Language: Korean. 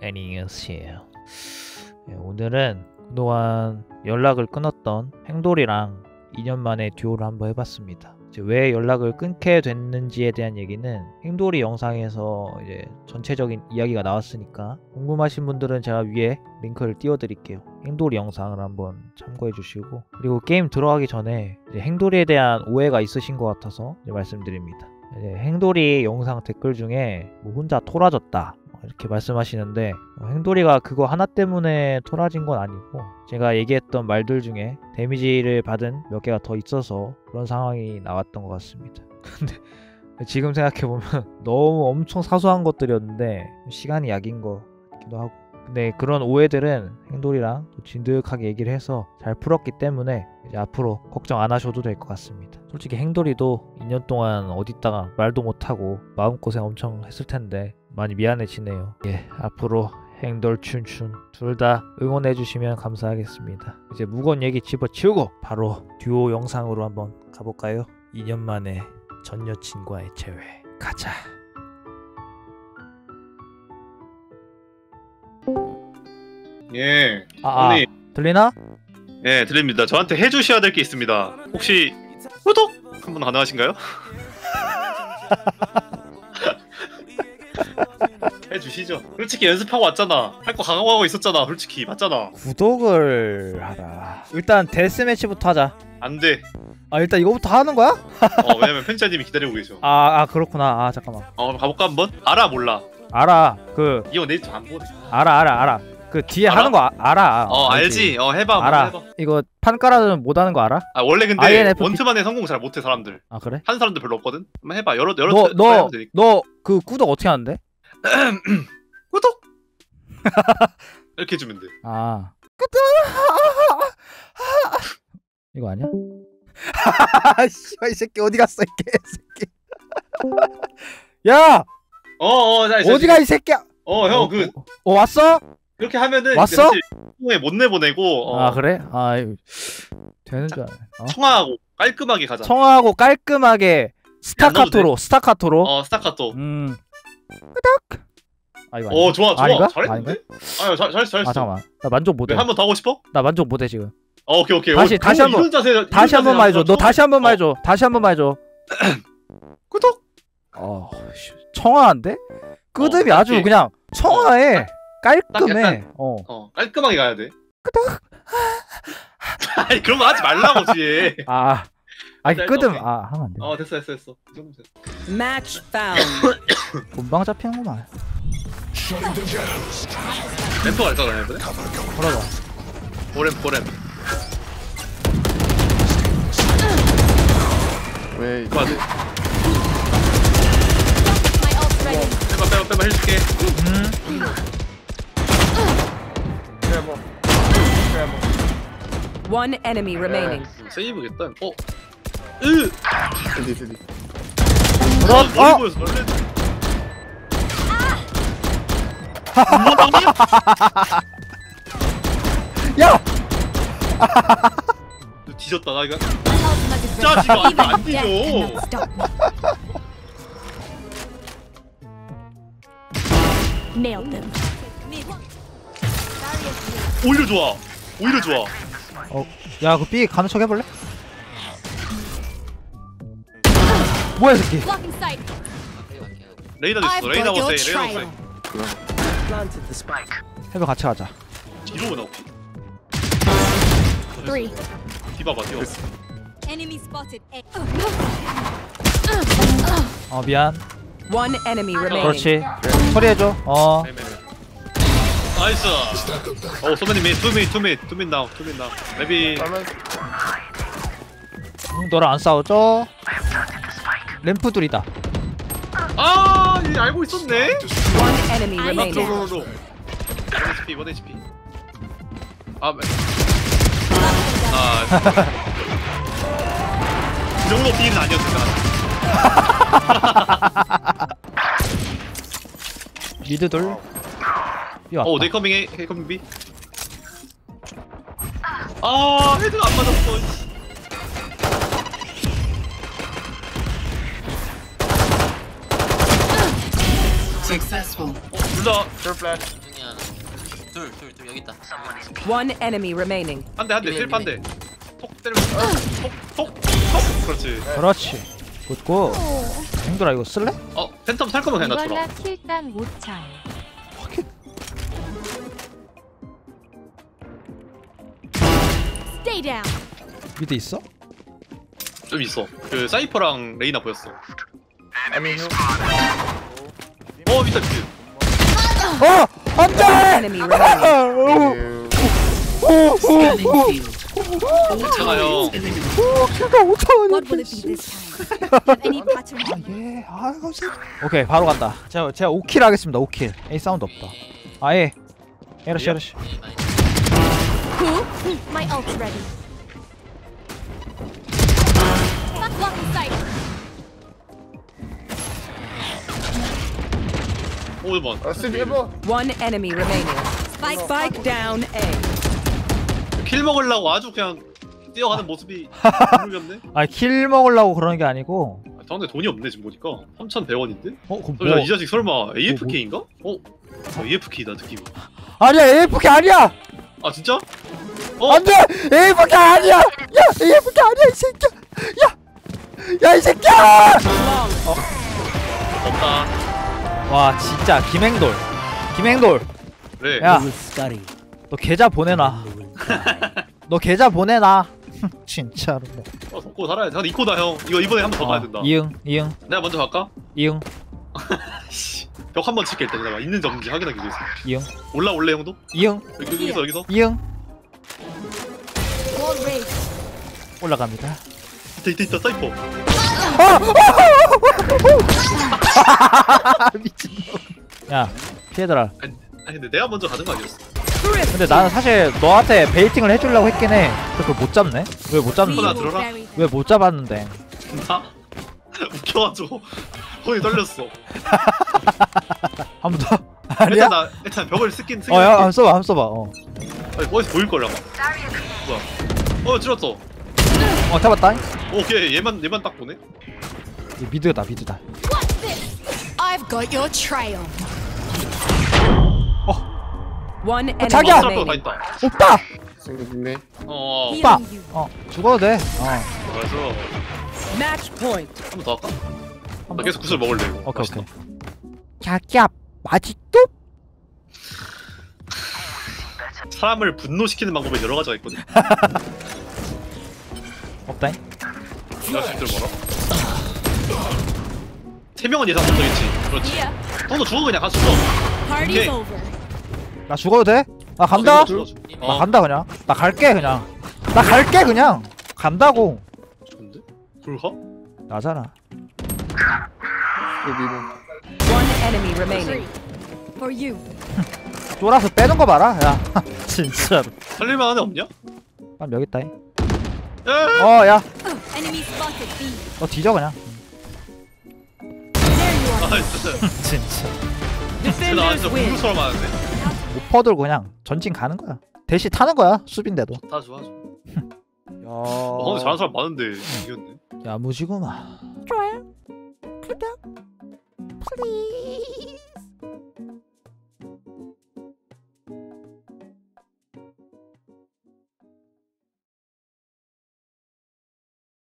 애니어스예요. 오늘은 그동안 연락을 끊었던 행돌이랑 2년 만에 듀오를 한번 해봤습니다. 왜 연락을 끊게 됐는지에 대한 얘기는 행돌이 영상에서 이제 전체적인 이야기가 나왔으니까 궁금하신 분들은 제가 위에 링크를 띄워드릴게요. 행돌이 영상을 한번 참고해 주시고, 그리고 게임 들어가기 전에 이제 행돌이에 대한 오해가 있으신 것 같아서 이제 말씀드립니다. 이제 행돌이 영상 댓글 중에 뭐 혼자 토라졌다 이렇게 말씀하시는데, 행돌이가 그거 하나 때문에 토라진 건 아니고 제가 얘기했던 말들 중에 데미지를 받은 몇 개가 더 있어서 그런 상황이 나왔던 것 같습니다. 근데 지금 생각해보면 너무 엄청 사소한 것들이었는데 시간이 약인 것 같기도 하고, 근데 그런 오해들은 행돌이랑 진득하게 얘기를 해서 잘 풀었기 때문에 이제 앞으로 걱정 안 하셔도 될 것 같습니다. 솔직히 행돌이도 2년 동안 어디다가 말도 못하고 마음고생 엄청 했을 텐데 많이 미안해지네요. 예, 앞으로 행돌 춘춘 둘 다 응원해주시면 감사하겠습니다. 이제 무거운 얘기 집어치우고 바로 듀오 영상으로 한번 가볼까요? 2년 만에 전 여친과의 재회 가자. 예, 형님. 들리나? 예, 들립니다. 저한테 해주셔야 될 게 있습니다. 혹시 구독 한번 가능하신가요? 해주시죠. 솔직히 연습하고 왔잖아. 할 거 강화하고 있었잖아. 솔직히 맞잖아. 구독을 하라. 일단 데스매치부터 하자. 안 돼. 일단 이거부터 하는 거야? 왜냐면 편집자님이 기다리고 계셔. 그렇구나. 잠깐만. 가볼까 한번? 알아 몰라? 알아. 이 형 내일 안 보네. 알아. 그 뒤에 알아? 하는 거 알아. 알지. 해봐. 알아. 해봐. 이거 판 깔아두면 못 하는 거 알아? 원래 근데 INFP. 원투만에 성공 잘 못해 사람들. 그래? 하는 사람들 별로 없거든. 한번 해봐. 여러 너 그 구독 어떻게 하는데? 구독. 이렇게 해주면 돼. 구독. 이거 아니야? 이 새끼 어디 갔어, 이 개새끼. 야! 어디가 이 새끼야? 형 왔어? 그렇게 하면은 왔어? 못 내보내고. 그래? 되는 줄 알아. 청아하고 깔끔하게 가자. 청아하고 깔끔하게 스타카토로. 스타카토. 구독. 이거 좋아. 아닌가? 잘했는데? 잘했어. 잠깐만. 나 만족 못해. 한 번 더 하고 싶어? 나 만족 못해 지금. 오케이. 다시 한 번. 다시 한 번만 해줘. 너 다시 한 번만 해줘. 다시 한 번만 해줘. 구독. 청아한데? 끄듬이 아주 그냥 청아해. 깔끔해. 깔끔하게 가야 돼. 구독. 아니 그런 거 하지 말라고 뒤에. 끄듬. 하면 안 돼. 됐어. 이 정도면 됐어. Match found. 본방 잡히는구만. 램프 갈까 그냥 이번에? 걸어봐. 고램. 왜 맞아. 빼봐 해줄게. One enemy remaining. 세이브겠다. 드디 머리 보여서 놀랬네. 야! 너 뒤졌다 나 이거. 짜지가 안 뒤져. Nailed them. 오히려 좋아. 야, 그 B 가는 척 해볼래? 뭐야, 이 새끼? Blocking sight. 레이나 됐어. 레이나 보세요. 해봐, 같이 가자. 뒤로 오나 혹시? 3. 뒤봐봐. Enemy spotted. 미안. One enemy remaining. 그렇지. 처리해줘. 나이스. 소매님 투민 나우. 레비. 너랑 안 싸우죠? 램프 둘이다. 얘 알고 있었네. One enemy remaining. 로. 1 HP. 이 정도 비는 아니었을까. 미드 돌. 네이커밍 B. 헤드가 안 맞았어. Successful. 둘다 플래시. 하나. 둘 여기 있다. One enemy remaining. 한대 힐 한대. 톡 때리면 톡. 그렇지. 그렇지. 굿고. 행돌아 이거 쓸래? 팬텀 살 거면 그냥 나 줘라. 이걸라 킬당 5천. Stay down. 미드 있어? 좀 있어. 그 사이퍼랑 레이나 보였어. 밑에 밑에. 안돼! Enemy remaining. 괜찮아 형. 키가 5,000원. What will it be this time? Have any pattern? 예, 감사합니다. 오케이, 바로 간다. 제가 5킬 하겠습니다. 5킬. A 사운드 없다. 아예. 에러시. My ult's ready. Blocking sight. 5번. One enemy remaining. Spike down A. 킬 먹으려고 아주 그냥 뛰어가는 모습이 모르겠네. 아, 킬 먹으려고 그러는 게 아니고. 상대 돈이 없네 지금 보니까 3,100원인데? 그럼 설마 이 자식 설마 AFK인가? AFK다 느낌이. 아니야, AFK 아니야. 아 진짜? 안돼, AFK 아니야. 야, AFK 아니야 이 새끼야. 야 이 새끼야. 없다. 와, 진짜 김행돌. 그래. 야, 너 계좌 보내놔. 너 계좌 보내놔. 진짜로. 덮고 살아야지. 근데 이코다 형. 이거 이번에 한 번 더 가야 된다. 이응. 내가 먼저 갈까? 이응. 벽 한 번 칠게 일단. 내가 있는지 없는지 확인하기 위해서. 이응. 올라올래 형도? 이응. 여기서. 이응. Wall raised. 올라갑니다. 있다 사이퍼. 미친놈. 야, 피해들아. 아니 근데 내가 먼저 가는 거 아니었어? 근데 나는 사실 너한테 베이팅을 해주려고 했긴 해. 그걸 못 잡네? 왜 못 하나 잡는데? 들어라. Very 왜 못 잡았는데? 나? 웃겨가지고 손이 떨렸어. 한 번 더? 아니야? 일단 벽을 쓰긴 야, 한번 써봐, 아니 거기서 보일 거라고. 뭐야? 찔렀어. 잡았다. 오케이 얘만 딱 보네. 이 미드다. I've got your trail. One enemy 자기야! 다 remaining. 있다. 오빠! 생겼네. 오빠! Healing you. 죽어도 돼. 그래서 Match point. 한 번 더 할까? 나 계속 구슬 먹을래 이거. 오케이. 맛있다. 자기야, 맛있도? 사람을 분노시키는 방법이 여러 가지가 있거든. 없다잉? 이 자식들 뭐라? 3명은 예상 못하겠지. 그렇지. Yeah. 형도 죽어 그냥 가서 죽어. Party's Okay. over. 나 죽어도 돼? 나 간다? 죽어. 나 간다 그냥. 나 갈게 그냥. 간다고. 좋은데? 불가? 나잖아. 여기는 One enemy remaining. For you. 쫄아서 빼는 거 봐라. 야, 진짜로. 살릴만한 애 없냐? 여기 있다잉. 에! 야, Enemy spotted. B. 너 뒤져 그냥. There you are. 아 진짜. 진짜. 나 Defenders 진짜 win. 공부처럼 하는데. 못 퍼들고 그냥 전진 가는 거야. 대시 타는 거야. 수빈데도. 다 좋아. 야, 근데 잘하는 사람 많은데 이겼네. 야무지구만. 좋아요. 구독. 플리즈.